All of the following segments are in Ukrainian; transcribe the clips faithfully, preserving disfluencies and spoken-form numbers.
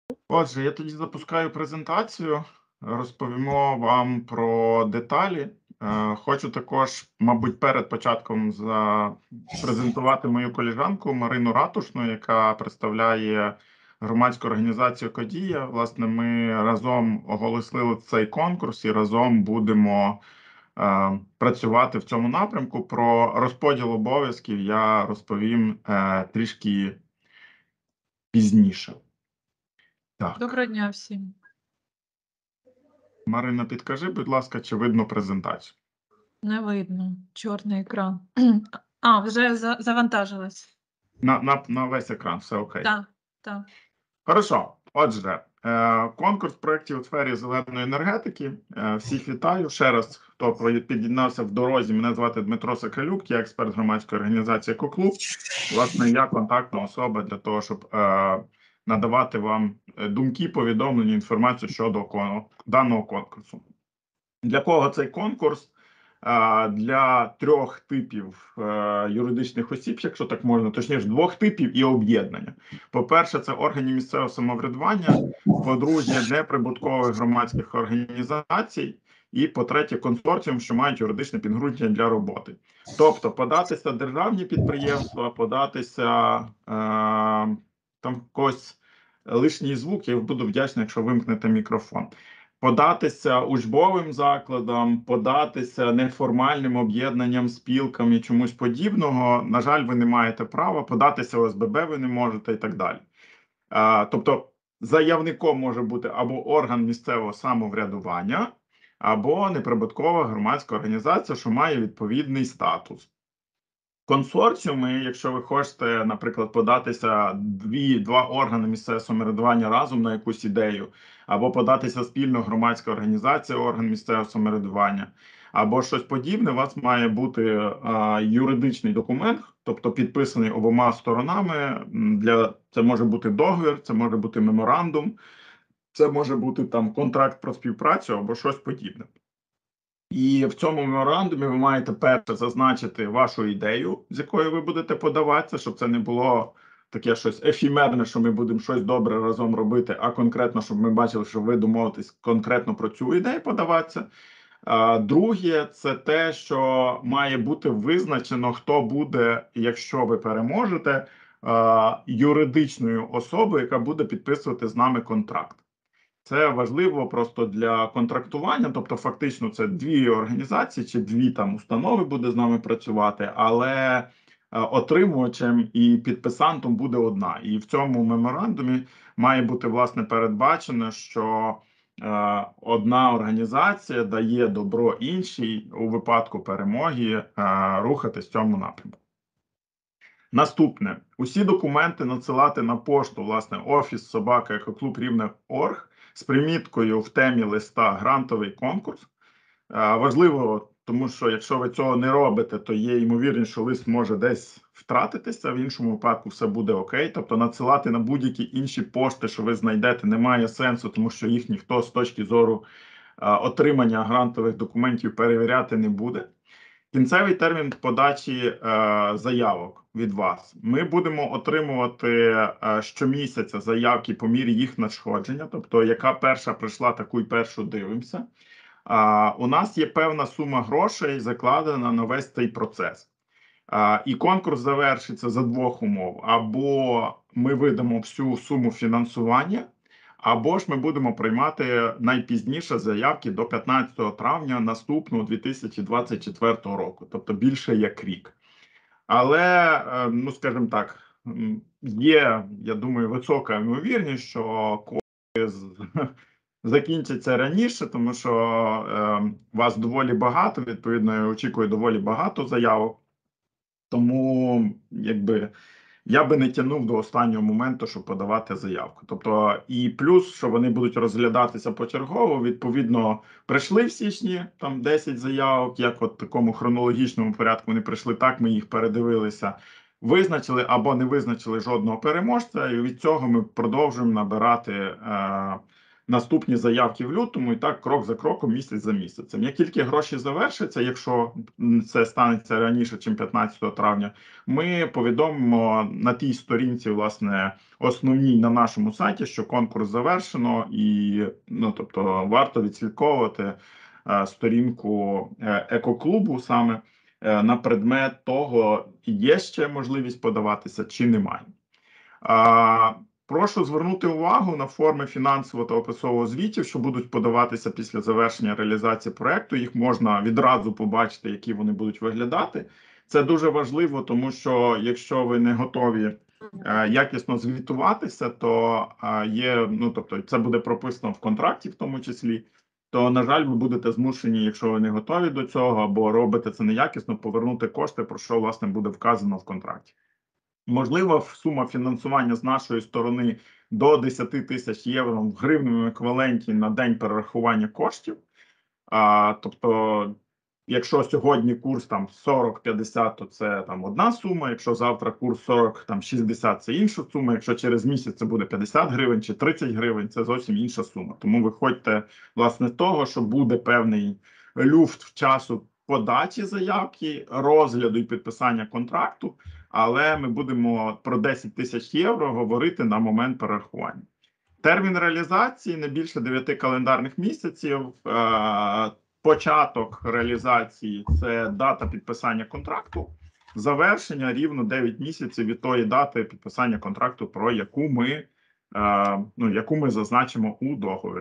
Отже, я тоді запускаю презентацію, розповімо вам про деталі. Е, Хочу також, мабуть, перед початком запрезентувати мою колежанку Марину Ратушну, яка представляє громадську організацію «Кодія». Власне, ми разом оголосили цей конкурс і разом будемо е, працювати в цьому напрямку. Про розподіл обов'язків я розповім е, трішки пізніше. Так. Доброго дня всім. Марина, підкажи, будь ласка, чи видно презентацію? Не видно. Чорний екран. А, вже за завантажилась. На, на, на весь екран, все окей. Так, так. Хорошо. Отже, е, конкурс проєктів у сфері зеленої енергетики. Е, всіх вітаю. Ще раз, хто під'єднався в дорозі, мене звати Дмитро Соколюк, я експерт громадської організації «Екоклуб». Власне, я контактна особа для того, щоб е, надавати вам думки, повідомлення, інформацію щодо кон даного конкурсу. Для кого цей конкурс? Для трьох типів е, юридичних осіб, якщо так можна, точніше, двох типів і об'єднання. По-перше, це органи місцевого самоврядування, по-друге, неприбуткових громадських організацій, і по-третє, консорціум, що мають юридичне підґрунтя для роботи. Тобто, податися державні підприємства, податися е, там когось лишній звук, я буду вдячний, якщо вимкнете мікрофон. Податися учбовим закладам, податися неформальним об'єднанням, спілкам і чомусь подібного, на жаль, ви не маєте права, податися О С Б Б ви не можете і так далі. А, тобто заявником може бути або орган місцевого самоврядування, або неприбуткова громадська організація, що має відповідний статус. Консорціуми, якщо ви хочете, наприклад, податися дві, два органи місцевого самоврядування разом на якусь ідею, або податися спільно громадська організація, орган місцевого самоврядування, або щось подібне, у вас має бути а, юридичний документ, тобто підписаний обома сторонами. Для це може бути договір, це може бути меморандум, це може бути там контракт про співпрацю або щось подібне. І в цьому меморандумі ви маєте перше зазначити вашу ідею, з якою ви будете подаватися, щоб це не було таке щось ефімерне, що ми будемо щось добре разом робити, а конкретно, щоб ми бачили, що ви домовитесь конкретно про цю ідею подаватися. А, друге, це те, що має бути визначено, хто буде, якщо ви переможете, а, юридичною особою, яка буде підписувати з нами контракт. Це важливо просто для контрактування, тобто фактично це дві організації чи дві там установи буде з нами працювати, але е, отримувачем і підписантом буде одна. І в цьому меморандумі має бути власне передбачено, що е, одна організація дає добро іншій у випадку перемоги е, рухатись в цьому напрямку. Наступне. Усі документи надсилати на пошту, власне, офіс собака екоклуб рівне орг з приміткою в темі листа «Грантовий конкурс». Важливо, тому що якщо ви цього не робите, то є ймовірність, що лист може десь втратитися, в іншому випадку все буде окей. Тобто надсилати на будь-які інші пошти, що ви знайдете, немає сенсу, тому що їх ніхто з точки зору отримання грантових документів перевіряти не буде. Кінцевий термін подачі е, заявок від вас. Ми будемо отримувати е, щомісяця заявки по мірі їх надходження, тобто яка перша прийшла, таку й першу дивимося. Е, у нас є певна сума грошей закладена на весь цей процес. Е, і конкурс завершиться за двох умов. Або ми видамо всю суму фінансування, або ж ми будемо приймати найпізніше заявки до п'ятнадцятого травня наступного дві тисячі двадцять четвертого року, тобто більше як рік. Але, ну скажімо так, є, я думаю, висока ймовірність, що конкурс закінчиться раніше, тому що е, вас доволі багато, відповідно, я очікую доволі багато заявок. Тому, якби, я би не тягнув до останнього моменту, щоб подавати заявку. Тобто, і плюс, що вони будуть розглядатися почергово, відповідно, прийшли в січні, там десять заявок, як от в такому хронологічному порядку вони прийшли, так ми їх передивилися, визначили або не визначили жодного переможця, і від цього ми продовжуємо набирати е, наступні заявки в лютому, і так крок за кроком, місяць за місяцем. Як тільки гроші завершаться, якщо це станеться раніше, ніж п'ятнадцятого травня, ми повідомимо на тій сторінці, власне, основній на нашому сайті, що конкурс завершено, і ну, тобто, варто відслідковувати е, сторінку е, екоклубу саме е, на предмет того, є ще можливість подаватися чи немає. А, прошу звернути увагу на форми фінансового та описового звітів, що будуть подаватися після завершення реалізації проекту. Їх можна відразу побачити, які вони будуть виглядати. Це дуже важливо, тому що якщо ви не готові е, якісно звітуватися, то е, є, ну тобто, це буде прописано в контракті, в тому числі. То, на жаль, ви будете змушені, якщо ви не готові до цього, або робите це неякісно, повернути кошти, про що власне буде вказано в контракті. Можливо, сума фінансування з нашої сторони до десять тисяч євро в гривневому еквіваленті на день перерахування коштів. А, тобто, якщо сьогодні курс там сорок п'ятдесят, то це там одна сума. Якщо завтра курс сорок там шістдесят, це інша сума. Якщо через місяць це буде п'ятдесят гривень чи тридцять гривень, це зовсім інша сума. Тому виходьте, власне, з того, що буде певний люфт часу подачі заявки, розгляду і підписання контракту, але ми будемо про десять тисяч євро говорити на момент перерахування. Термін реалізації не більше дев'яти календарних місяців. Е, початок реалізації – це дата підписання контракту. Завершення рівно дев'ять місяців від тої дати підписання контракту, про яку ми, е, ну, яку ми зазначимо у договорі.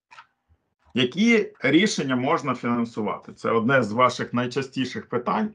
Які рішення можна фінансувати? Це одне з ваших найчастіших питань.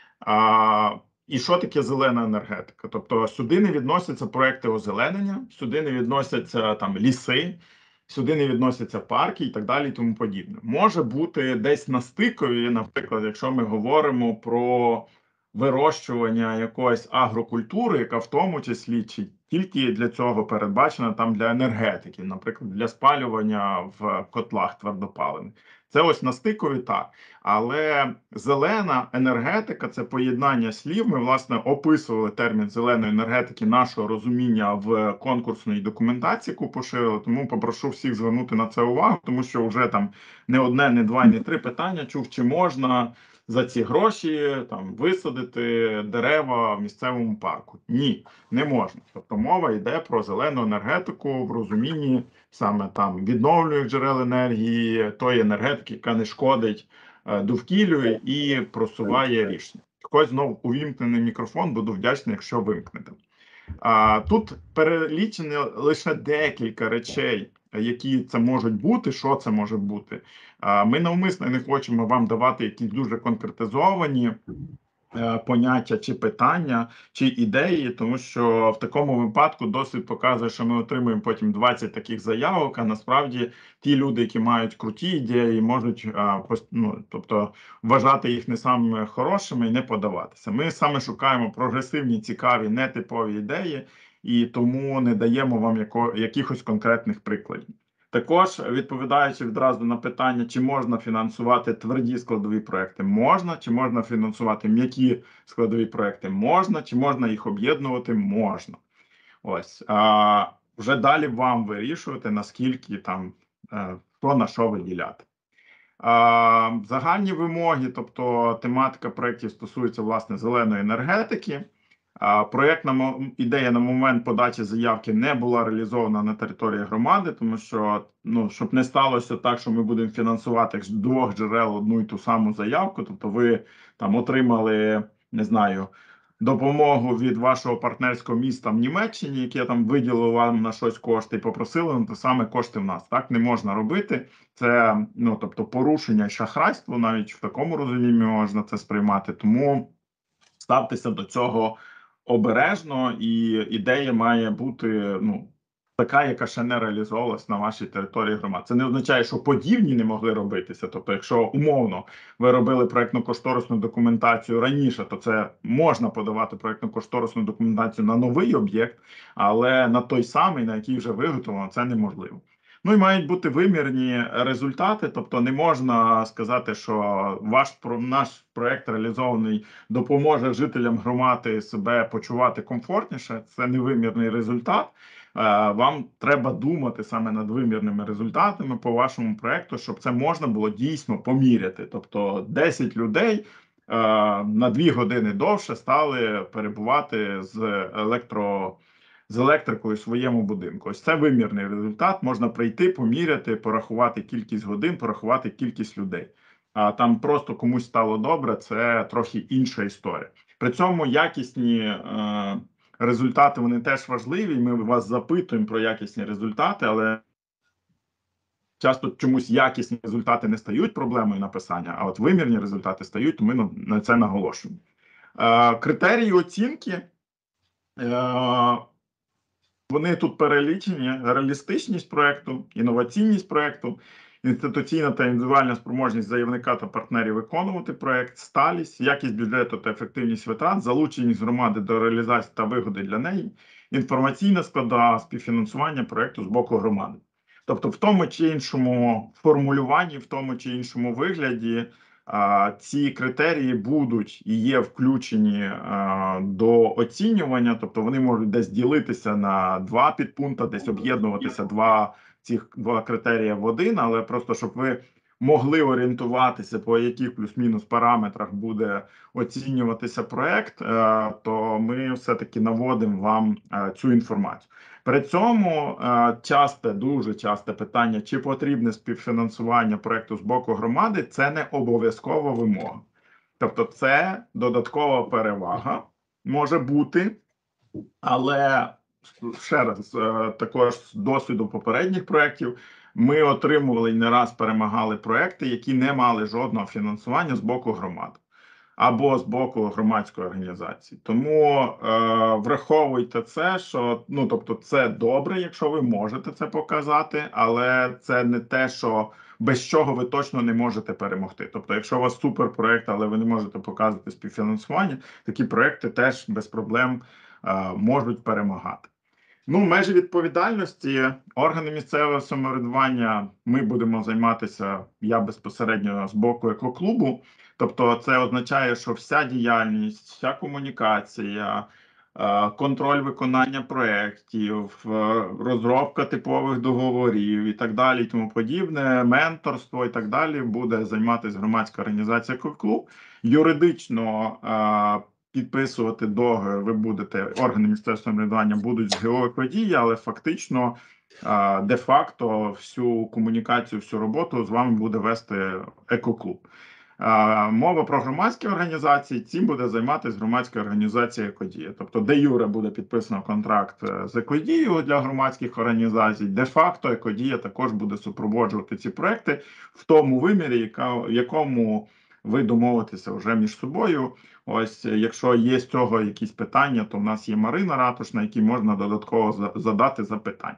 А, і що таке зелена енергетика? Тобто сюди не відносяться проекти озеленення, сюди не відносяться там ліси, сюди не відносяться парки і так далі і тому подібне. Може бути десь на стикові, наприклад, якщо ми говоримо про вирощування якоїсь агрокультури, яка в тому числі чи тільки для цього передбачена там для енергетики, наприклад, для спалювання в котлах твердопаливних. Це ось на стикові так. Але зелена енергетика – це поєднання слів. Ми, власне, описували термін зеленої енергетики, нашого розуміння в конкурсній документації, яку поширили. Тому попрошу всіх звернути на це увагу, тому що вже там не одне, не два, не три питання чув, чи можна за ці гроші там висадити дерева в місцевому парку. Ні, не можна. Тобто мова йде про зелену енергетику в розумінні саме там відновлюючих джерел енергії, тої енергетики, яка не шкодить е, довкіллю і просуває рішення. Хтось знов увімкнений мікрофон, буду вдячний, якщо вимкнете. А, тут перелічені лише декілька речей, які це можуть бути, що це може бути. А, ми навмисно не хочемо вам давати якісь дуже конкретизовані е, поняття чи питання, чи ідеї, тому що в такому випадку досвід показує, що ми отримуємо потім двадцять таких заявок, а насправді ті люди, які мають круті ідеї, можуть а, пос- ну, тобто, вважати їх не самими хорошими і не подаватися. Ми саме шукаємо прогресивні, цікаві, нетипові ідеї, і тому не даємо вам яко, якихось конкретних прикладів. Також, відповідаючи відразу на питання, чи можна фінансувати тверді складові проекти, можна, чи можна фінансувати м'які складові проекти, можна, чи можна їх об'єднувати, можна. Ось, а, вже далі вам вирішувати, наскільки там, е, що на що виділяти. А, загальні вимоги, тобто тематика проєктів стосується, власне, зеленої енергетики. А, проєктна мо- ідея на момент подачі заявки не була реалізована на території громади, тому що, ну, щоб не сталося так, що ми будемо фінансувати з двох джерел одну і ту саму заявку, тобто ви там отримали, не знаю, допомогу від вашого партнерського міста в Німеччині, яке там виділило вам на щось кошти і попросили на те саме кошти в нас. Так не можна робити. Це, ну, тобто, порушення і шахрайство, навіть в такому розумінні можна це сприймати. Тому ставтеся до цього обережно, і ідея має бути, ну, така, яка ще не реалізовувалась на вашій території громад. Це не означає, що подібні не могли робитися. Тобто, якщо умовно ви робили проєктно-кошторисну документацію раніше, то це можна подавати проєктно-кошторисну документацію на новий об'єкт, але на той самий, на який вже виготовлено, це неможливо. Ну і мають бути вимірні результати, тобто не можна сказати, що ваш про наш проект реалізований допоможе жителям громади себе почувати комфортніше. Це невимірний результат. Е, Вам треба думати саме над вимірними результатами по вашому проекту, щоб це можна було дійсно поміряти. Тобто десять людей е, на дві години довше стали перебувати з електро з електрикою в своєму будинку. Ось це вимірний результат. Можна прийти, поміряти, порахувати кількість годин, порахувати кількість людей. А там просто комусь стало добре, це трохи інша історія. При цьому якісні е, результати вони теж важливі. Ми вас запитуємо про якісні результати, але часто чомусь якісні результати не стають проблемою написання, а от вимірні результати стають, то ми на це наголошуємо. Е, критерії оцінки. Е, Вони тут перелічені: реалістичність проекту, інноваційність проекту, інституційна та індивідуальна спроможність заявника та партнерів виконувати проект, сталість, якість бюджету та ефективність витрат, залученість громади до реалізації та вигоди для неї, інформаційна складова співфінансування проекту з боку громади. Тобто, в тому чи іншому формулюванні, в тому чи іншому вигляді, ці критерії будуть і є включені до оцінювання, тобто вони можуть десь ділитися на два підпункти, десь об'єднуватися два цих два критерії в один, але просто щоб ви могли орієнтуватися, по яких плюс-мінус параметрах буде оцінюватися проект, то ми все-таки наводимо вам цю інформацію. При цьому часте, дуже часте питання, чи потрібне співфінансування проекту з боку громади, це не обов'язкова вимога. Тобто це додаткова перевага може бути, але ще раз, також з досвіду попередніх проєктів, ми отримували і не раз перемагали проекти, які не мали жодного фінансування з боку громади або з боку громадської організації. Тому е, враховуйте це, що ну тобто, це добре, якщо ви можете це показати, але це не те, що без чого ви точно не можете перемогти. Тобто, якщо у вас суперпроект, але ви не можете показувати співфінансування, такі проекти теж без проблем е, можуть перемагати. Ну, межі відповідальності, органи місцевого самоврядування, ми будемо займатися, я безпосередньо з боку екоклубу. Тобто це означає, що вся діяльність, вся комунікація, контроль виконання проєктів, розробка типових договорів і так далі, і тому подібне, менторство і так далі буде займатися громадська організація «Екоклуб». Юридично підписувати договір ви будете, органи місцевого самоврядування будуть з ГО «Екодія», але фактично, де-факто всю комунікацію, всю роботу з вами буде вести екоклуб. Мова про громадські організації, цим буде займатися громадська організація «Екодія». Тобто, де юре буде підписано контракт з «Екодією» для громадських організацій, де-факто «Екодія» також буде супроводжувати ці проекти в тому вимірі, яка, в якому ви домовитеся вже між собою. Ось, якщо є з цього якісь питання, то в нас є Марина Ратушна, якій можна додатково задати запитання.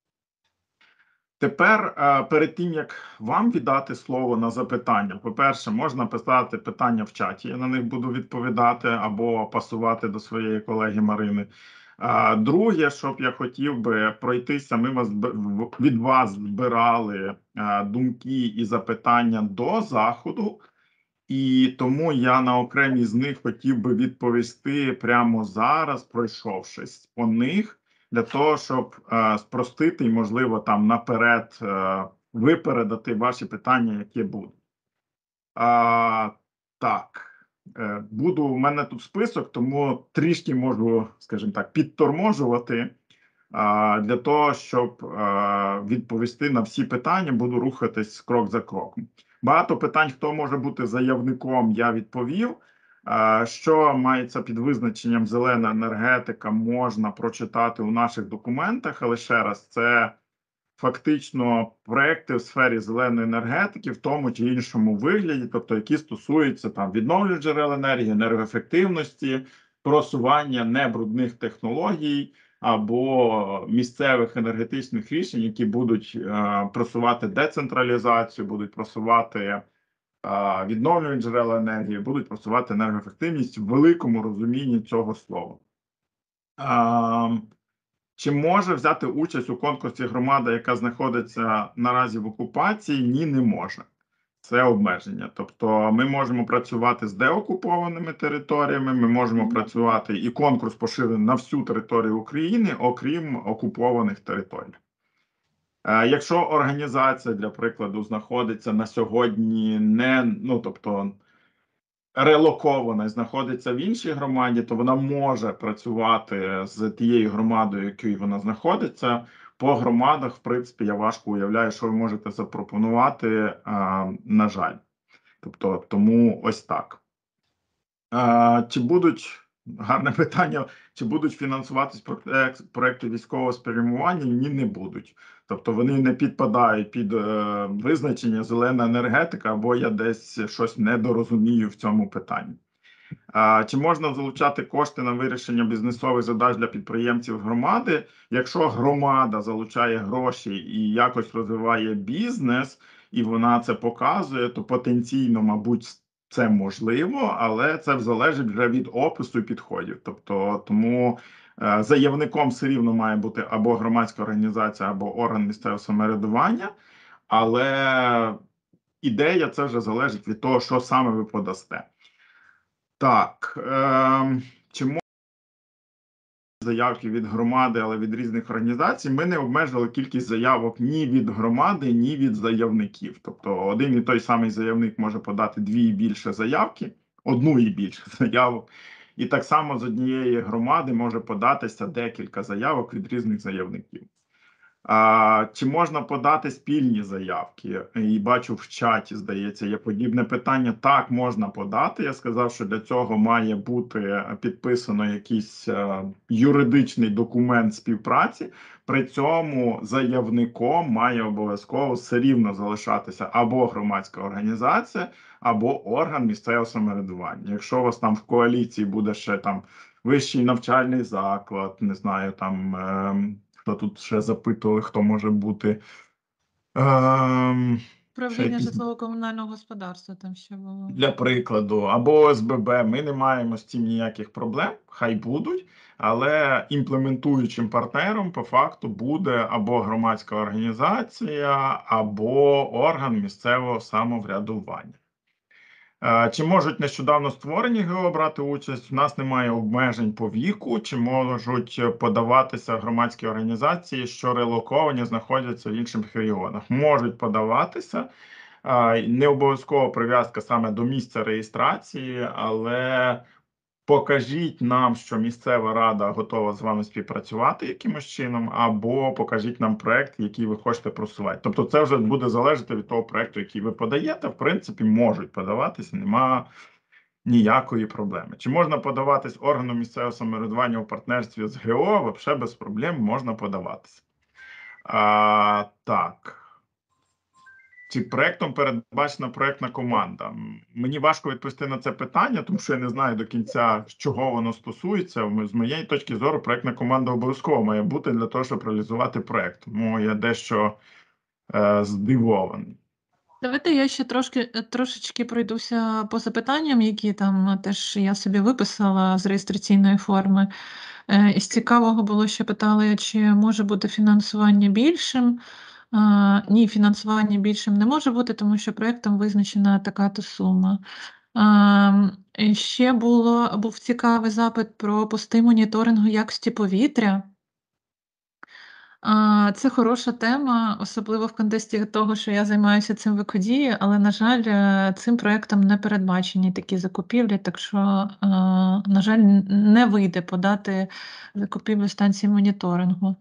Тепер, перед тим, як вам віддати слово на запитання, по-перше, можна писати питання в чаті, я на них буду відповідати або пасувати до своєї колеги Марини. Друге, щоб я хотів би пройтися, ми вас, від вас збирали думки і запитання до заходу, і тому я на окремі з них хотів би відповісти прямо зараз, пройшовшись по них, для того, щоб е, спростити і, можливо, там наперед е, випередити ваші питання, які будуть. А, так, е, буду, у мене тут список, тому трішки можу, скажімо так, підторможувати е, для того, щоб е, відповісти на всі питання, буду рухатись крок за кроком. Багато питань, хто може бути заявником, я відповів. Що мається під визначенням зелена енергетика, можна прочитати у наших документах, але ще раз, це фактично проекти в сфері зеленої енергетики в тому чи іншому вигляді, тобто які стосуються там відновлювальних джерел енергії, енергоефективності, просування небрудних технологій або місцевих енергетичних рішень, які будуть е, просувати децентралізацію, будуть просувати відновлювальні джерела енергії, будуть просувати енергоефективність в великому розумінні цього слова. Чи може взяти участь у конкурсі громада, яка знаходиться наразі в окупації? Ні, не може. Це обмеження. Тобто ми можемо працювати з деокупованими територіями, ми можемо працювати, і конкурс поширений на всю територію України, окрім окупованих територій. Е, Якщо організація, для прикладу, знаходиться на сьогодні не, ну, тобто, релокована і знаходиться в іншій громаді, то вона може працювати з тією громадою, якою вона знаходиться. По громадах, в принципі, я важко уявляю, що ви можете запропонувати, а, на жаль. Тобто, тому ось так. А, чи будуть, гарне питання, чи будуть фінансуватись проект- проекти військового спрямування? Ні, не будуть. Тобто вони не підпадають під е, визначення зелена енергетика, або я десь щось недорозумію в цьому питанні. А, чи можна залучати кошти на вирішення бізнесових задач для підприємців громади? Якщо громада залучає гроші і якось розвиває бізнес, і вона це показує, то потенційно, мабуть, це можливо, але це залежить вже від опису і підходів. Тобто, тому е, заявником все рівно має бути або громадська організація, або орган місцевого самоврядування, але ідея це вже залежить від того, що саме ви подасте. Так, е, чи можна заявки від громади, але від різних організацій? Ми не обмежили кількість заявок ні від громади, ні від заявників. Тобто один і той самий заявник може подати дві і більше заявки, одну і більше заявок. І так само з однієї громади може податися декілька заявок від різних заявників. А, чи можна подати спільні заявки? І бачу в чаті, здається, є подібне питання. Так, можна подати. Я сказав, що для цього має бути підписано якийсь е, юридичний документ співпраці. При цьому заявником має обов'язково все рівно залишатися або громадська організація, або орган місцевого самоврядування. Якщо у вас там в коаліції буде ще там вищий навчальний заклад, не знаю, там... Е, Хто тут ще запитували, хто може бути. Ем, ще Управління якісь, житлово-комунального господарства там ще було. для прикладу, або О С Б Б. Ми не маємо з цим ніяких проблем, хай будуть, але імплементуючим партнером по факту буде або громадська організація, або орган місцевого самоврядування. Е, Чи можуть нещодавно створені ГО брати участь? У нас немає обмежень по віку. Чи можуть подаватися громадські організації, що релоковані, знаходяться в інших регіонах? Можуть подаватися. Е, Не обов'язково прив'язка саме до місця реєстрації, але покажіть нам, що місцева рада готова з вами співпрацювати якимось чином, або покажіть нам проект, який ви хочете просувати. Тобто це вже буде залежати від того проекту, який ви подаєте. В принципі, можуть подаватися, нема ніякої проблеми. Чи можна подаватись органу місцевого самоврядування у партнерстві з Г О? Взагалі без проблем можна подаватися. А, так. Чи проектом передбачена проектна команда? М, Мені важко відповісти на це питання, тому що я не знаю до кінця, з чого воно стосується. М- З моєї точки зору, проектна команда обов'язково має бути для того, щоб реалізувати проект. Тому я дещо е, здивований. Давайте я ще трошки, е, трошечки пройдуся по запитанням, які там е, теж я собі виписала з реєстраційної форми. Е, Із цікавого було, що питали, чи може бути фінансування більшим. А, Ні, фінансування більшим не може бути, тому що проєктом визначена така-то сума. А, і Ще було, був цікавий запит про пости моніторингу якості повітря. А, Це хороша тема, особливо в контексті того, що я займаюся цим в екодії, але, на жаль, е, цим проектом не передбачені такі закупівлі, так що, е, на жаль, н- не вийде подати закупівлю станції моніторингу.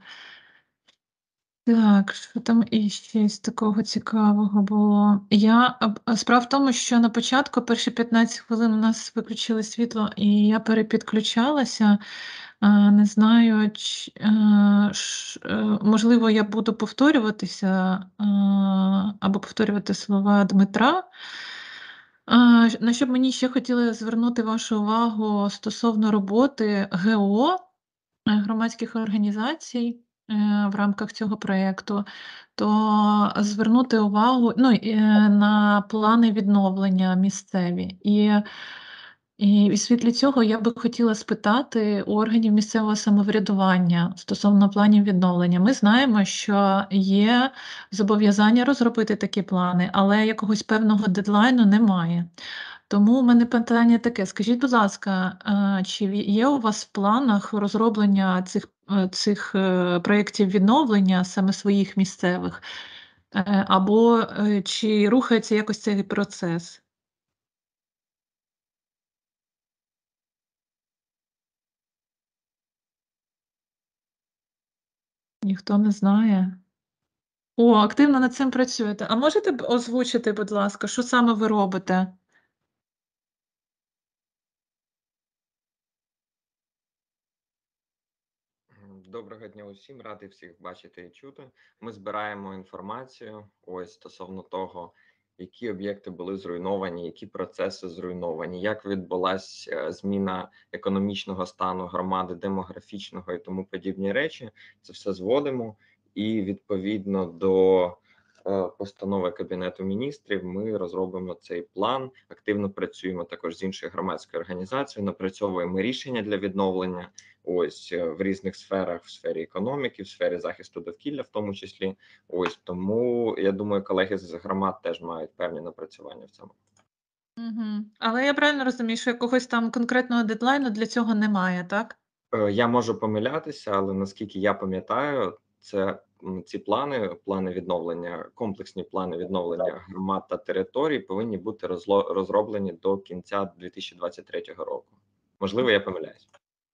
Так, що там іще з такого цікавого було? Я а, а справа в тому, що на початку перші п'ятнадцять хвилин у нас виключили світло, і я перепідключалася. А, Не знаю, чи, е, ш- е, можливо, я буду повторюватися а, або повторювати слова Дмитра. А, ж- На що б мені ще хотіли звернути вашу увагу стосовно роботи Г О, е, громадських організацій е, в рамках цього проєкту, то звернути увагу ну, і, е, на плани відновлення місцеві. І І в світлі цього я би хотіла спитати у органів місцевого самоврядування стосовно планів відновлення. Ми знаємо, що є зобов'язання розробити такі плани, але якогось певного дедлайну немає. Тому у мене питання таке: скажіть, будь ласка, е, чи ві- є у вас в планах розроблення цих, е, цих е, проєктів відновлення саме своїх місцевих? Е, Або е, чи рухається якось цей процес? Ніхто не знає. О, активно над цим працюєте. А можете б озвучити, будь ласка, що саме ви робите? М, Доброго дня усім, радий всіх бачити і чути. Ми збираємо інформацію ось стосовно того, які об'єкти були зруйновані, які процеси зруйновані, як відбулася зміна економічного стану громади, демографічного і тому подібні речі. Це все зводимо, і відповідно до е, постанови Кабінету міністрів ми розробимо цей план. Активно працюємо також з іншою громадською організацією, напрацьовуємо рішення для відновлення. Ось е, в різних сферах, в сфері економіки, в сфері захисту довкілля, в тому числі. Ось тому я думаю, колеги з громад теж мають певні напрацювання в цьому. Угу. Але я правильно розумію, що якогось там конкретного дедлайну для цього немає, так? Е, Я можу помилятися, але наскільки я пам'ятаю, це м, ці плани, плани відновлення, комплексні плани відновлення громад та територій повинні бути розло- розроблені до кінця дві тисячі двадцять третього року. Можливо, я помиляюсь.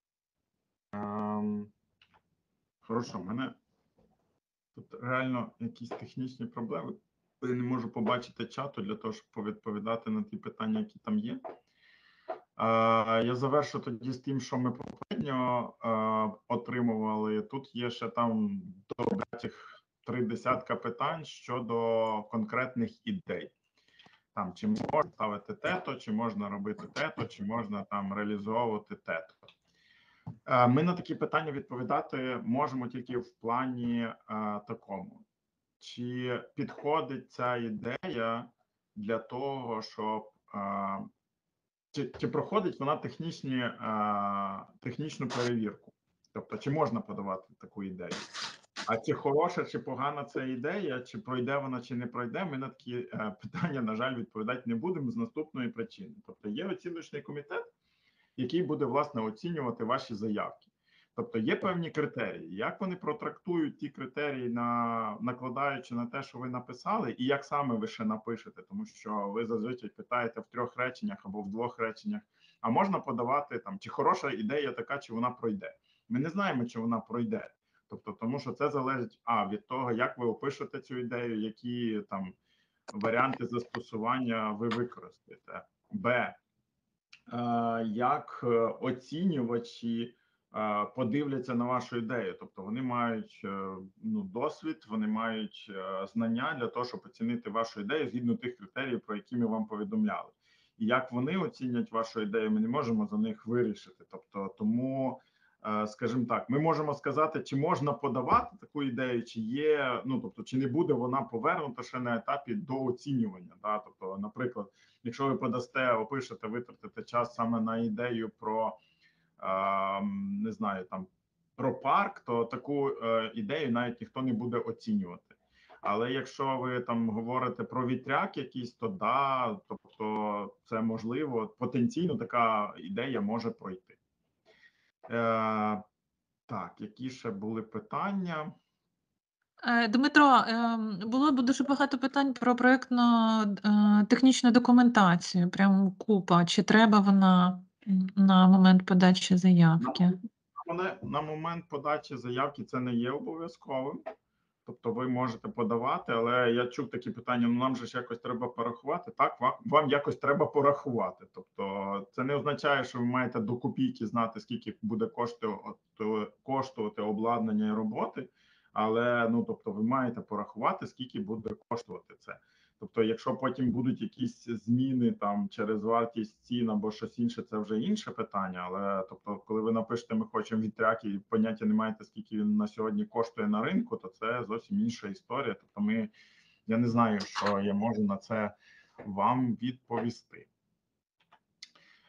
Ем, Хорошо, в мене тут реально якісь технічні проблеми. Я не можу побачити чату для того, щоб повідповідати на ті питання, які там є. Е, Я завершу тоді з тим, що ми попередньо е, отримували. Тут є ще там до цих три десятка питань щодо конкретних ідей. Там чи можна ставити тето, чи можна робити тето, чи можна там реалізовувати тето. Е, Ми на такі питання відповідати можемо тільки в плані е, такому. Чи підходить ця ідея для того, щоб е, чи, чи проходить вона технічні, е, технічну перевірку? Тобто, чи можна подавати таку ідею? А чи хороша, чи погана ця ідея, чи пройде вона, чи не пройде, ми на такі е, питання, на жаль, відповідати не будемо з наступної причини. Тобто є оціночний комітет, який буде, власне, оцінювати ваші заявки. Тобто є певні критерії. Як вони протрактують ті критерії, на накладаючи на те, що ви написали, і як саме ви ще напишете, тому що ви зазвичай питаєте в трьох реченнях або в двох реченнях, а можна подавати там, чи хороша ідея така, чи вона пройде. Ми не знаємо, чи вона пройде. Тобто, тому що це залежить а від того, як ви опишете цю ідею, які там варіанти застосування ви використаєте. Б. Як оцінювачі подивляться на вашу ідею, тобто вони мають ну, досвід, вони мають знання для того, щоб оцінити вашу ідею згідно тих критеріїв, про які ми вам повідомляли. І як вони оцінять вашу ідею, ми не можемо за них вирішити. Тобто, тому, скажімо так, ми можемо сказати, чи можна подавати таку ідею, чи є, ну тобто, чи не буде вона повернута ще на етапі до оцінювання. Да? Тобто, наприклад, якщо ви подасте, опишете, витратите час саме на ідею про е, не знаю, там про парк, то таку е, ідею навіть ніхто не буде оцінювати. Але якщо ви там говорите про вітряк якийсь, то да, тобто це можливо, потенційно така ідея може пройти. Е, Так, які ще були питання? Е, Дмитро, ем, було б дуже багато питань про проєктно-технічну документацію. Прям купа. Чи треба вона м, на момент подачі заявки? На, на момент подачі заявки це не є обов'язковим. Тобто ви можете подавати, але я чув такі питання: ну нам же ж якось треба порахувати. Так, вам, вам якось треба порахувати. Тобто, це не означає, що ви маєте до копійки знати, скільки буде коштувати, коштувати обладнання і роботи. Але ну тобто, ви маєте порахувати, скільки буде коштувати це. Тобто, якщо потім будуть якісь зміни там через вартість цін або щось інше, це вже інше питання. Але тобто, коли ви напишете, ми хочемо вітряк і поняття не маєте, скільки він на сьогодні коштує на ринку, то це зовсім інша історія. Тобто, ми я не знаю, що я можу на це вам відповісти.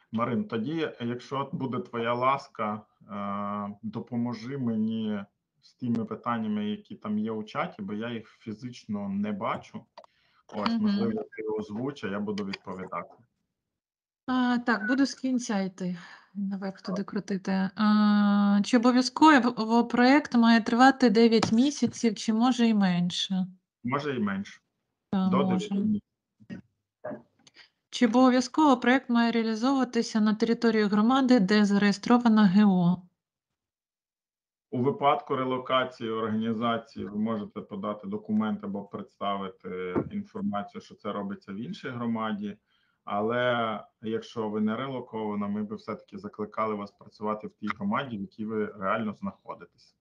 Марин, тоді, якщо буде твоя ласка, е, допоможи мені з тими питаннями, які там є у чаті, бо я їх фізично не бачу. Ось, Мгм. можливо, ти озвуч, а я буду відповідати. А, так, буду з кінця йти. Наверх туди крутити. А, чи обов'язково проєкт має тривати дев'ять місяців, чи може і менше? Може і менше. Та, До може. дев'яти днів. Чи обов'язково проєкт має реалізовуватися на території громади, де зареєстрована ГО? У випадку релокації організації ви можете подати документ або представити інформацію, що це робиться в іншій громаді. Але якщо ви не релокована, ми би все-таки закликали вас працювати в тій громаді, в якій ви реально знаходитесь.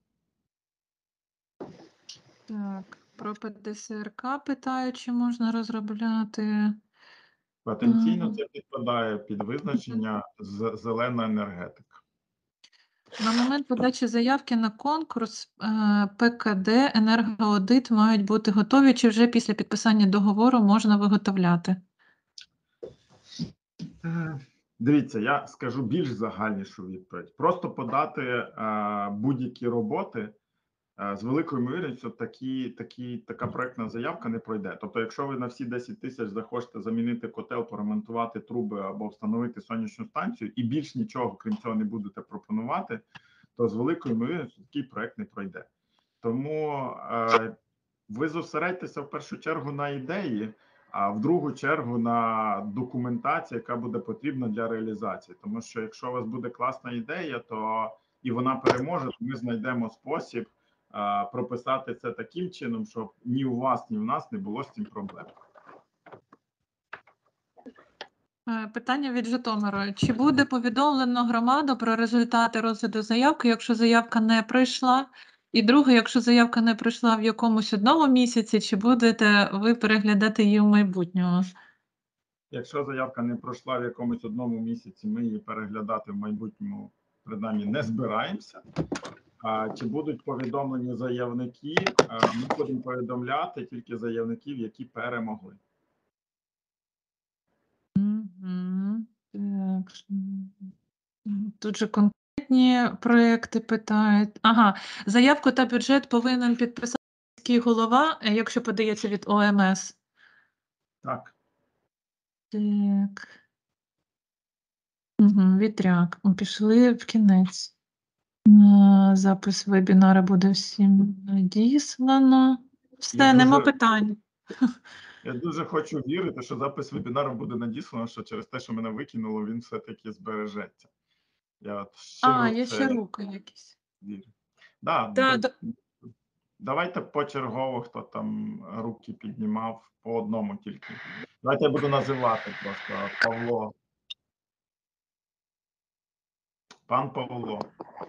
Так, про ПДСРК питаю, чи можна розробляти. Потенційно Мгм. це підпадає під визначення з- зелена енергетика. На момент подачі заявки на конкурс е, ПКД, енергоаудит мають бути готові, чи вже після підписання договору можна виготовляти? Е, Дивіться, я скажу більш загальнішу відповідь. Просто подати е, будь-які роботи е, з великою ймовірністю такі, такі, така проектна заявка не пройде. Тобто, якщо ви на всі десять тисяч захочете замінити котел, поремонтувати труби або встановити сонячну станцію і більш нічого, крім цього, не будете пропонувати, то з великою ймовірністю такий проект не пройде. Тому е, ви зосередьтеся в першу чергу на ідеї, а в другу чергу на документації, яка буде потрібна для реалізації. Тому що якщо у вас буде класна ідея, то і вона переможе, то ми знайдемо спосіб а, прописати це таким чином, щоб ні у вас, ні у нас не було з цим проблем. Е, Питання від Житомира. Чи буде повідомлено громаду про результати розгляду заявки, якщо заявка не пройшла? І друге, якщо заявка не пройшла в якомусь одному місяці, чи будете ви переглядати її в майбутньому? Якщо заявка не пройшла в якомусь одному місяці, ми її переглядати в майбутньому принаймні не збираємося. А чи будуть повідомлені заявники? А, Ми будемо повідомляти тільки заявників, які перемогли. Мгм. Так. м, Тут же конкретні проекти питають. Ага, заявку та бюджет повинен підписати міський голова, е, якщо подається від О М С. Так. Так. Угу, вітряк. Ми пішли в кінець. Е, Запис вебінару буде всім надіслано. Все, Я нема дуже, питань. я дуже хочу вірити, що запис вебінару буде надіслано, що через те, що мене викинуло, він все-таки збережеться. Я от щиро А, в є це ще руки якісь. вірю. Да, Та, д- да. давайте почергово, хто там руки піднімав, по одному тільки. Давайте я буду називати просто Павло. Пан Павло.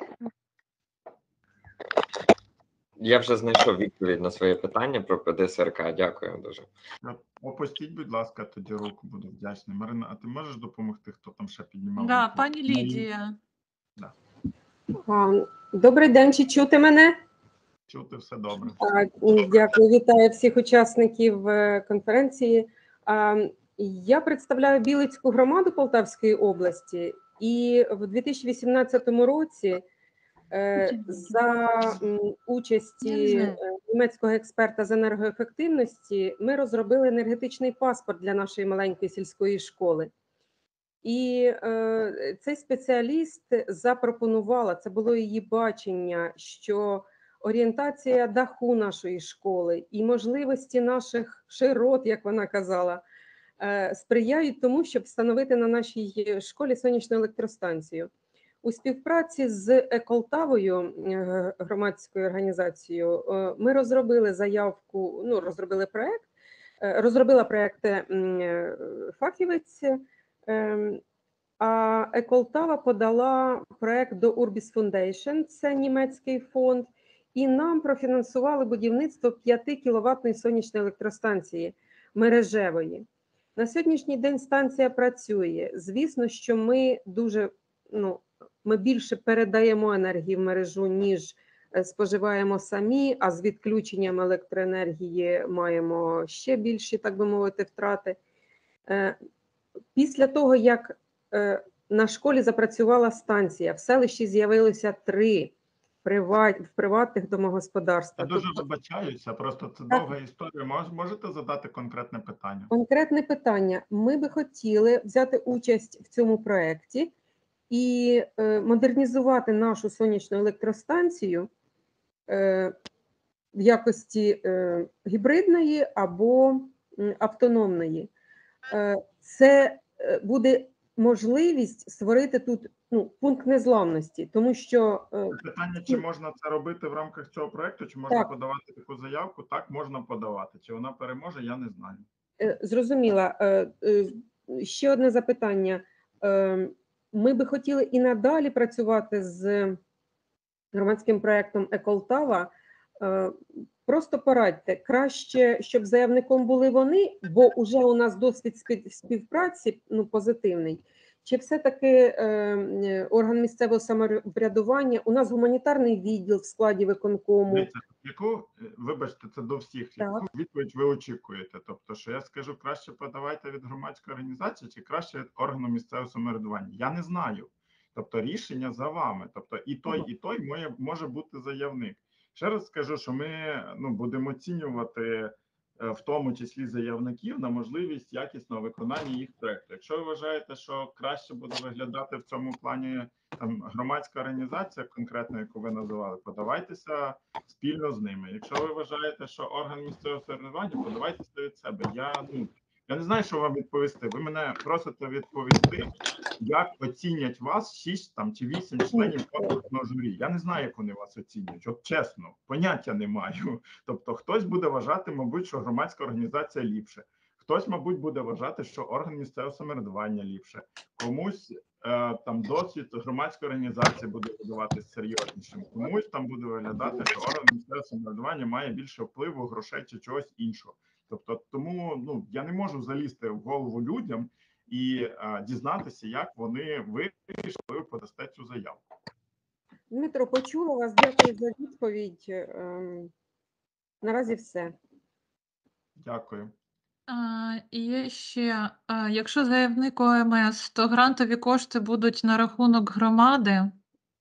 Я вже знайшов відповідь на своє питання про ПДСРК. Дякую дуже. Опустіть, будь ласка, тоді руку, буду вдячний. Марина, а ти можеш допомогти, хто там ще піднімав Да, руку? пані Лідія. Да. А, Добрий день, чи чути мене? Чути все добре. А, Дякую, вітаю всіх учасників е, конференції. А, Я представляю Білицьку громаду Полтавської області, і в дві тисячі вісімнадцятому році е, за м, участі е, німецького експерта з енергоефективності ми розробили енергетичний паспорт для нашої маленької сільської школи. І е, цей спеціаліст запропонувала, це було її бачення, що орієнтація даху нашої школи і можливості наших широт, як вона казала, е, сприяють тому, щоб встановити на нашій школі сонячну електростанцію. У співпраці з Еколтавою, е, громадською організацією, е, ми розробили заявку, ну, розробили проєкт, е, розробила проєкт е, фахівець, Ем, А Еколтава подала проект до Urbis Foundation, це німецький фонд, і нам профінансували будівництво п'ятикіловатної сонячної електростанції мережевої. На сьогоднішній день станція працює. Звісно, що ми дуже, ну, ми більше передаємо енергії в мережу, ніж споживаємо самі, а з відключенням електроенергії маємо ще більші, так би мовити, втрати. Після того, як на школі запрацювала станція, в селищі з'явилося три приват, в приватних Я домогосподарствах. дуже Тобто, вибачаюся, просто це Так. довга історія. Мож, можете задати конкретне питання? конкретне питання. Ми би хотіли взяти участь в цьому проєкті і е, модернізувати нашу сонячну електростанцію е, в якості е, гібридної або м, автономної. Е, це е, буде можливість створити тут ну, пункт незламності, тому що е, Питання, чи можна це робити в рамках цього проекту, чи можна Так. подавати таку заявку? Так, можна подавати. Чи вона переможе, я не знаю. Е, Зрозуміла. Е, е, Ще одне запитання. Е, Ми би хотіли і надалі працювати з громадським проєктом «Еколтава». Е, Просто порадьте, краще, щоб заявником були вони, бо вже у нас досвід спів- співпраці ну, позитивний. Чи все-таки е, е, орган місцевого самоврядування? У нас гуманітарний відділ в складі виконкому. Дивіться, яку, е, вибачте, це до всіх, яку відповідь ви очікуєте? Тобто, що я скажу, краще подавайте від громадської організації, чи краще від органу місцевого самоврядування? Я не знаю. Тобто рішення за вами. Тобто і той, і той може, може бути заявник. Ще раз скажу, що ми ну, будемо оцінювати е, в тому числі заявників на можливість якісного виконання їх проекту. Якщо ви вважаєте, що краще буде виглядати в цьому плані там громадська організація, конкретно яку ви називали, подавайтеся спільно з ними. Якщо ви вважаєте, що орган місцевого самоврядування, подавайтеся від себе. Я ну я не знаю, що вам відповісти. Ви мене просите відповісти, як оцінять вас шість там чи вісім членів конкурсного журі. Я не знаю, як вони вас оцінюють. От чесно, поняття не маю. Тобто, хтось буде вважати, мабуть, що громадська організація ліпше. Хтось, мабуть, буде вважати, що орган місцевого самоврядування ліпше. Комусь е, там досвід громадської організації буде видаватись серйознішим. Комусь там буде виглядати, що орган місцевого самоврядування має більше впливу, грошей чи чогось іншого. Тобто, тому ну я не можу залізти в голову людям і е, дізнатися, як вони вирішили, коли ви подасте цю заявку. Дмитро, почула вас. Дякую за відповідь. Ем, Наразі все. Дякую. А, і є ще, а, якщо заявник О Ем Ес, то грантові кошти будуть на рахунок громади.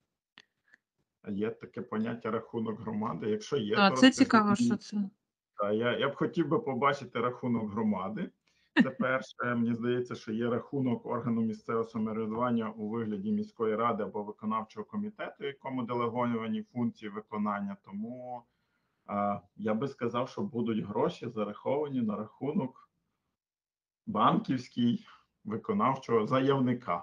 Є таке поняття рахунок громади. Якщо є, А, то це розкажіть цікаво, мені. що це. Та, Я, я б хотів би побачити рахунок громади. Це перше. Мені здається, що є рахунок органу місцевого самоврядування у вигляді міської ради або виконавчого комітету, якому делеговані функції виконання. Тому а, я би сказав, що будуть гроші зараховані на рахунок банківський виконавчого заявника.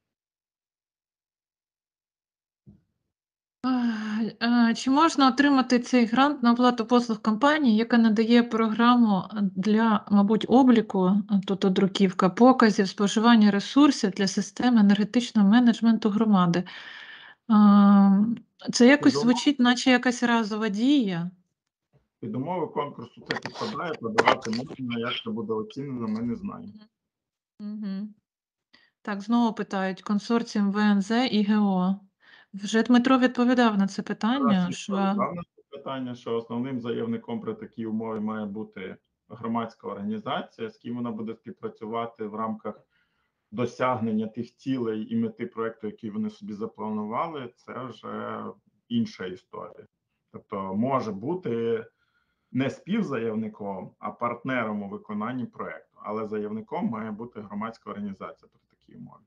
А, Чи можна отримати цей грант на оплату послуг компанії, яка надає програму для, мабуть, обліку, тут друківка, показів, споживання ресурсів для системи енергетичного менеджменту громади? А, Це якось Відомо. звучить, наче якась разова дія. Під умови конкурсу це підпадає, подавати можна, як це буде оцінено, ми не знаємо. Угу. Так, знову питають, консорціум В Н З і Г О. Вже Дмитро відповідав на це питання, Раз що відповідав на це питання, що основним заявником при такій умові має бути громадська організація, з ким вона буде співпрацювати в рамках досягнення тих цілей і мети проекту, які вони собі запланували, це вже інша історія. Тобто може бути не співзаявником, а партнером у виконанні проекту, але заявником має бути громадська організація при такій умові.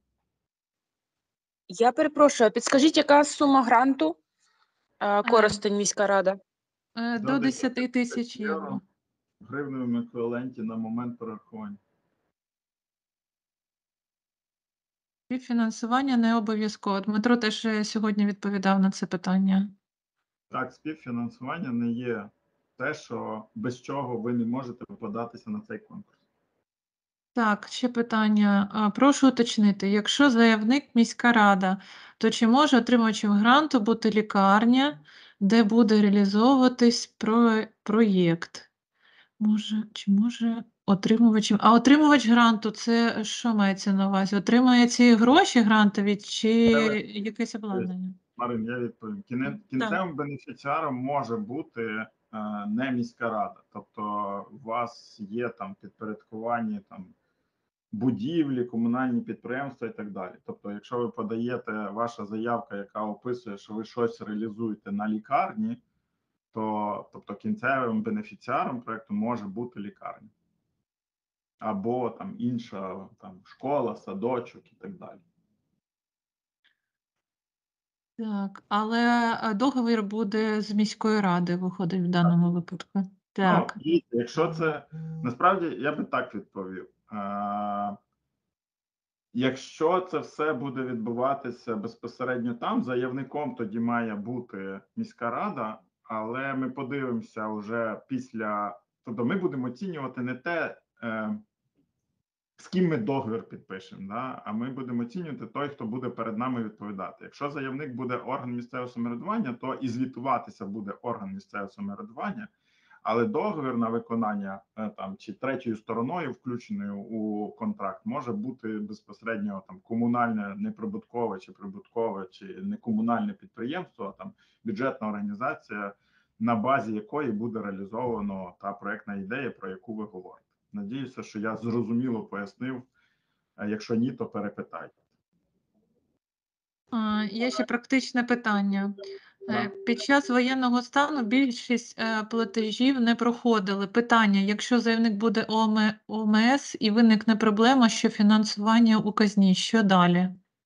Я перепрошую, а підскажіть, яка сума гранту? Е, Коростень міська рада. е, До до десяти тисяч євро. В гривневому еквіваленті на момент перерахування. Співфінансування не обов'язково. Дмитро теж е, сьогодні відповідав на це питання. Так, співфінансування не є те, що без чого ви не можете податися на цей конкурс. Так, ще питання. А, Прошу уточнити, якщо заявник міська рада, то чи може отримувачем гранту бути лікарня, де буде реалізовуватись про... проєкт? Може, чи може отримувачем? А отримувач гранту, це що мається на увазі? Отримує ці гроші грантові чи якесь обладнання? Марин, я відповім. Кіне- Кінцевим бенефіціаром може бути е, не міська рада. Тобто у вас є там підпорядкування там будівлі, комунальні підприємства і так далі. Тобто, якщо ви подаєте ваша заявка, яка описує, що ви щось реалізуєте на лікарні, то тобто кінцевим бенефіціаром проекту може бути лікарня. Або там інша там, школа, садочок і так далі. Так, але е, договір буде з міської ради, виходить в даному випадку. Так. Ну, і якщо це насправді я би так відповів. А, якщо це все буде відбуватися безпосередньо там, заявником тоді має бути міська рада, але ми подивимося вже після. Тобто ми будемо оцінювати не те, е, з ким ми договір підпишемо, да? А ми будемо оцінювати той, хто буде перед нами відповідати. Якщо заявник буде орган місцевого самоврядування, то і звітуватися буде орган місцевого самоврядування, але договір на виконання там чи третьою стороною, включеною у контракт, може бути безпосередньо там комунальне неприбуткове чи прибуткове, чи некомунальне підприємство, а там бюджетна організація, на базі якої буде реалізовано та проектна ідея, про яку ви говорите. Надіюся, що я зрозуміло пояснив. А якщо ні, то перепитайте. А, Є ще практичне питання. Е, Під час воєнного стану більшість е, платежів не проходили. Питання: якщо заявник буде ОМ- ОМС і виникне проблема, що фінансування у казні, що далі?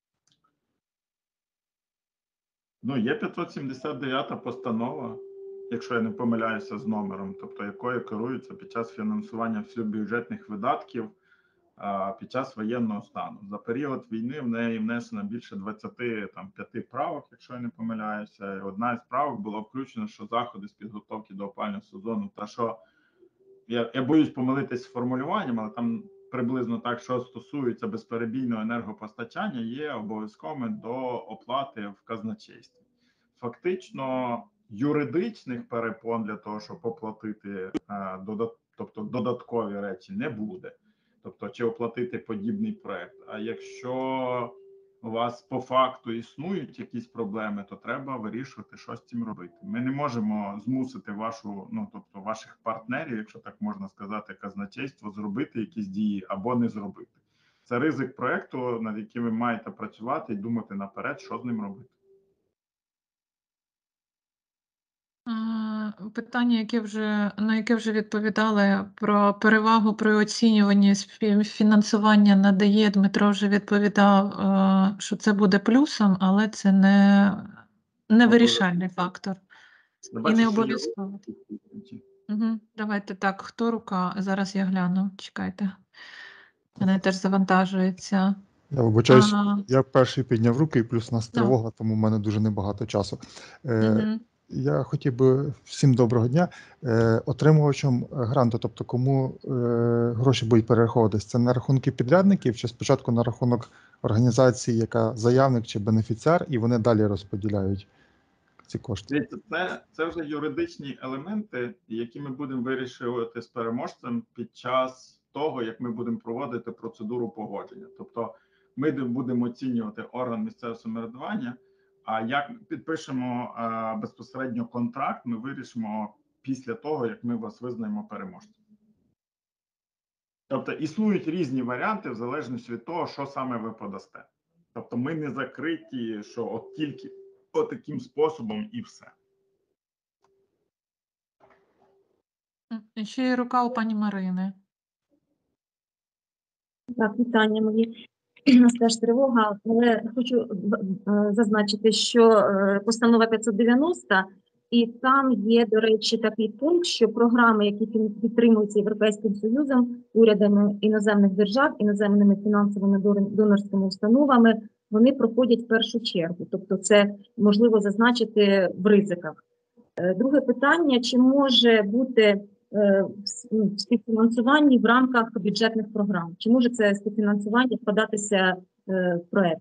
Ну, є п'ятсот сімдесят дев'ята постанова, якщо я не помиляюся з номером, тобто якою керуються під час фінансування всіх бюджетних видатків а, під час воєнного стану. За період війни в неї внесено більше двадцяти п'яти правок, якщо я не помиляюся. І одна із правок була включена, що заходи з підготовки до опалювального сезону, та що я, я боюсь помилитись з формулюванням, але там приблизно так, що стосується безперебійного енергопостачання, є обов'язковими до оплати в казначействі. Фактично, юридичних перепон для того, щоб оплатити е, додат, тобто додаткові речі, не буде. Тобто, чи оплатити подібний проект. А якщо у вас по факту існують якісь проблеми, то треба вирішувати, що з цим робити. Ми не можемо змусити вашу, ну тобто ваших партнерів, якщо так можна сказати, казначейство, зробити якісь дії або не зробити. Це ризик проекту, над яким ви маєте працювати і думати наперед, що з ним робити. А, Питання, яке вже, на яке вже відповідали, про перевагу при оцінюванні спів- фінансування надає. Дмитро вже відповідав, е, що це буде плюсом, але це не, не вирішальний фактор. Я І бачу, не що є обов'язково. відповіді. Угу. Давайте так, хто рука? Зараз я гляну, чекайте. Мене теж завантажується. Я вибачаюсь, А, я перший підняв руки, і плюс у нас Ну. тривога, тому в мене дуже небагато часу. Е, Угу. Я хотів би всім доброго дня. Е, Отримувачам гранту, тобто кому е, гроші будуть перераховуватись, це на рахунки підрядників чи спочатку на рахунок організації, яка заявник чи бенефіціар, і вони далі розподіляють ці кошти. Дивіться, це, це вже юридичні елементи, які ми будемо вирішувати з переможцем під час того, як ми будемо проводити процедуру погодження. Тобто ми будемо оцінювати орган місцевого самоврядування, а як ми підпишемо а, безпосередньо контракт, ми вирішимо після того, як ми вас визнаємо переможцем. Тобто існують різні варіанти в залежності від того, що саме ви подасте. Тобто ми не закриті, що от тільки таким способом і все. М, Ще є рука у пані Марини. Так, вітання мої. У нас теж тривога, але хочу е, зазначити, що е, постанова п'ятсот дев'яносто, і там є, до речі, такий пункт, що програми, які фін- підтримуються Європейським Союзом, урядами іноземних держав, іноземними фінансовими дор- донорськими установами, вони проходять в першу чергу. Тобто це можливо зазначити в ризиках. Е, Друге питання, чи може бути е, в с- ну, в співфінансуванні в рамках бюджетних програм? Чи може це співфінансування вкладатися е, в проект?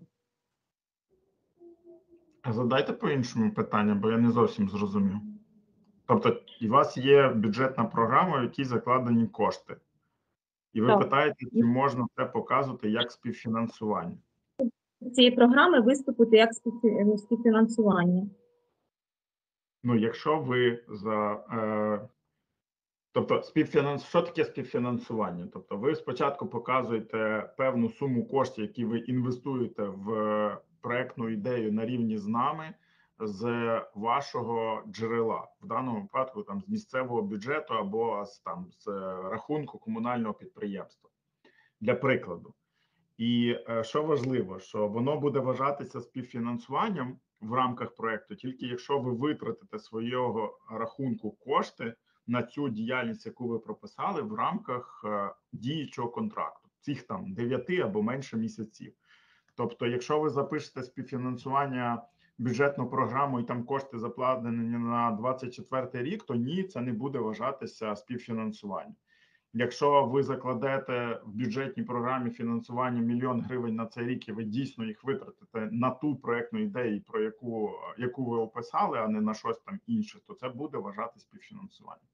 Задайте по-іншому питання, бо я не зовсім зрозумів. Тобто, у вас є бюджетна програма, в якій закладені кошти. І ви Так. питаєте, чи можна це показувати як співфінансування? З цієї програми виступити як співфі- ну, співфінансування. Ну, якщо ви за, е, Тобто, співфінанс... що таке співфінансування? Тобто, ви спочатку показуєте певну суму коштів, які ви інвестуєте в проектну ідею на рівні з нами, з вашого джерела, в даному випадку там з місцевого бюджету або з там з рахунку комунального підприємства, для прикладу. І е, що важливо, що воно буде вважатися співфінансуванням в рамках проекту, тільки якщо ви витратите свого рахунку кошти на цю діяльність, яку ви прописали в рамках е, діючого контракту, цих там дев'яти або менше місяців. Тобто, якщо ви запишете співфінансування бюджетну програму і там кошти закладені на двадцять четвертий рік, то ні, це не буде вважатися співфінансуванням. Якщо ви закладете в бюджетній програмі фінансування мільйон гривень на цей рік, і ви дійсно їх витратите на ту проєктну ідею, про яку, яку ви описали, а не на щось там інше, то це буде вважати співфінансуванням.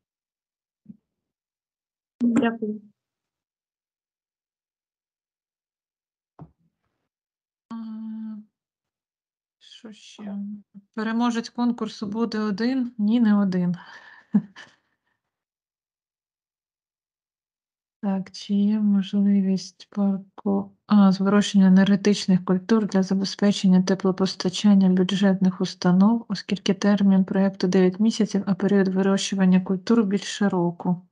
Дякую. Що ще? Переможець конкурсу буде один? Ні, не один. Так, чи є можливість парку а, з вирощення енергетичних культур для забезпечення теплопостачання бюджетних установ, оскільки термін проєкту дев'ять місяців, а період вирощування культур більше року?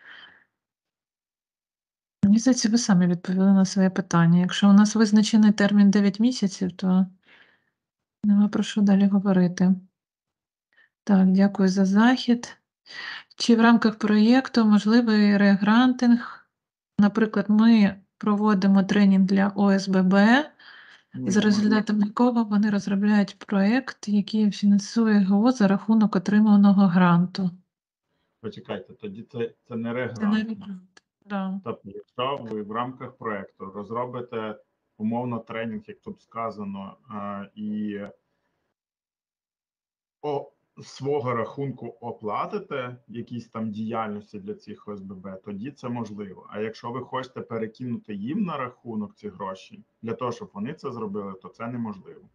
Мені здається, ви самі відповіли на своє питання. Якщо у нас визначений термін дев'ять місяців, то нема про що далі говорити. Так, дякую за захід. Чи в рамках проєкту можливий регрантинг? Наприклад, ми проводимо тренінг для О С Б Б, Ні, за результатами якого вони розробляють проєкт, який фінансує Г О за рахунок отриманого гранту. Почекайте, тоді це, це не Це регрант. не грант. Да. Тобто, якщо ви в рамках проекту розробите умовно тренінг, як тут сказано, а, і о, свого рахунку оплатите якісь там діяльності для цих О С Б Б, тоді це можливо. А якщо ви хочете перекинути їм на рахунок ці гроші, для того, щоб вони це зробили, то це неможливо.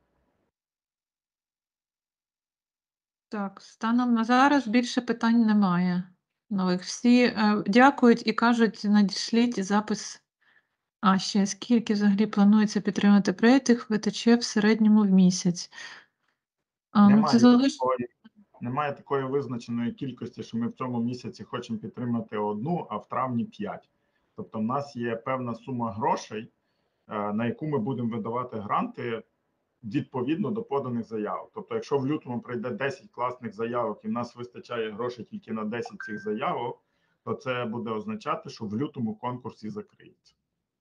Так, станом на зараз більше питань немає нових. Всі е, дякують і кажуть, надішліть запис. А ще скільки взагалі планується підтримати проєктів В Т Ч в середньому в місяць? А, ну, це Немає залежить. такої, немає такої визначеної кількості, що ми в цьому місяці хочемо підтримати одну, а в травні п'ять. Тобто, в нас є певна сума грошей, е, на яку ми будемо видавати гранти відповідно до поданих заявок. Тобто, якщо в лютому прийде десять класних заявок і в нас вистачає грошей тільки на десять цих заявок, то це буде означати, що в лютому конкурс і закриється.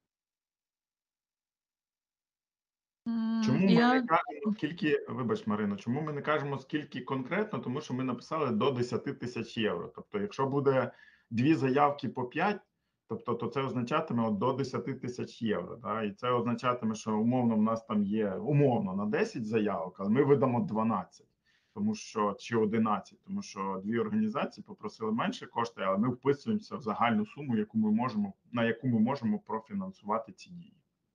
М, Чому ми я... не кажемо скільки, вибач, Марино, чому ми не кажемо скільки конкретно? Тому що ми написали до десять тисяч євро. Тобто, якщо буде дві заявки по п'ять, тобто, то це означатиме от до десять тисяч євро. Да? І це означатиме, що умовно в нас там є умовно на десять заявок, але ми видамо дванадцять, тому що чи одинадцять, тому що дві організації попросили менше коштів, але ми вписуємося в загальну суму, яку ми можемо, на яку ми можемо профінансувати ці дії.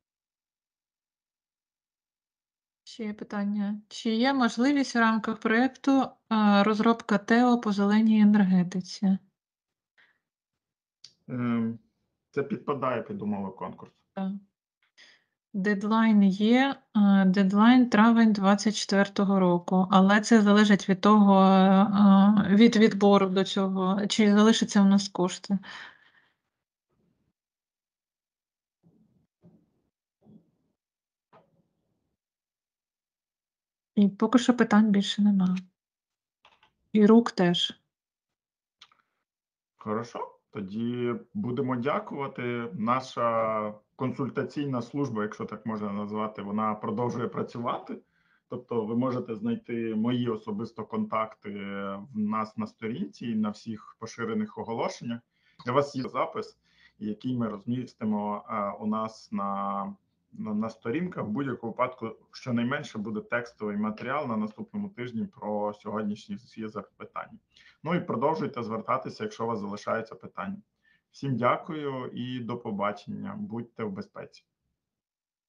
Ще є питання. Чи є можливість в рамках проєкту а, розробка Т О по зеленій енергетиці? Ем, Це підпадає під умови конкурсу. Так. Дедлайн є, а, дедлайн травень двадцять четвертого року, але це залежить від того, а, від відбору до цього, чи залишиться у нас кошти. І поки що питань більше немає. І рук теж. Хорошо, тоді будемо дякувати. Наша консультаційна служба, якщо так можна назвати, вона продовжує працювати. Тобто ви можете знайти мої особисто контакти в нас на сторінці і на всіх поширених оголошеннях. Для вас є запис, який ми розмістимо а, у нас на, на, на сторінках. В будь-якому випадку, щонайменше буде текстовий матеріал на наступному тижні про сьогоднішні всі запитання. Ну і продовжуйте звертатися, якщо у вас залишаються питання. Всім дякую і до побачення. Будьте в безпеці.